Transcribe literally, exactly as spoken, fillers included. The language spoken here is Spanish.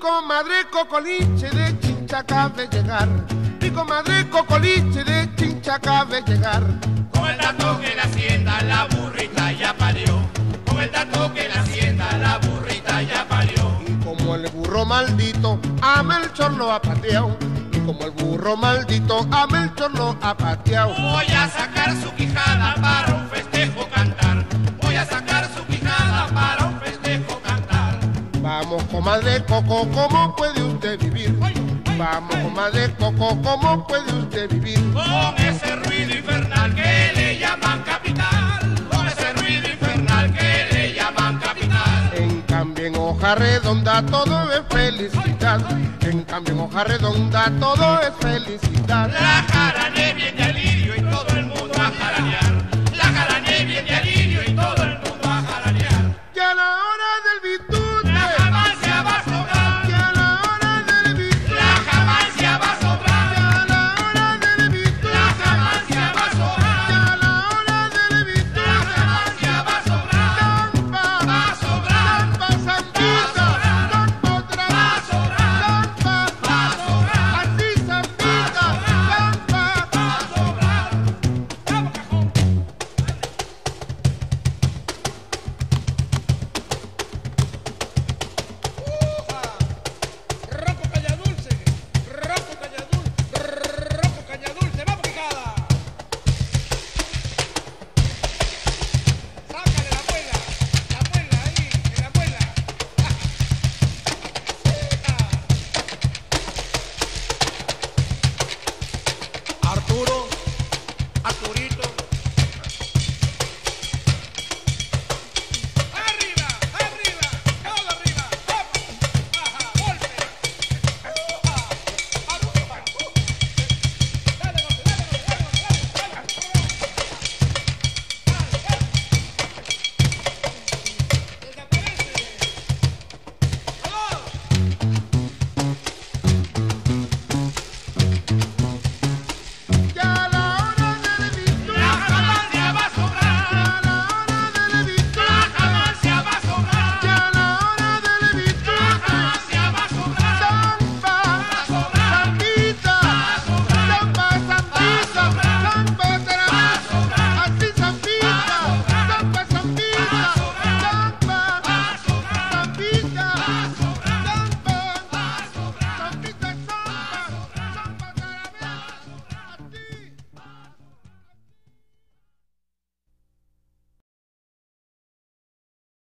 comadre Cocoliche de Chincha acaba de llegar. Mi comadre Cocoliche de Chincha acaba de llegar. Con el dato que en la hacienda la burrita ya parió. Con el dato que en la hacienda la burrita ya parió. Y como el burro maldito a Melchor lo ha pateado. Y como el burro maldito a Melchor lo ha pateado. Voy a sacar su quijada para un festejo cantar. Voy a sacar su quijada para un festejo cantar. Vamos, comadre Coco, ¿cómo puede usted vivir? Vamos, comadre Coco, ¿cómo puede usted vivir? Con ese ruido infernal que le llaman capital. Con ese ruido infernal que le llaman capital. En cambio en hoja redonda todo es felicidad. En cambio en hoja redonda todo es felicidad. La jarane viene al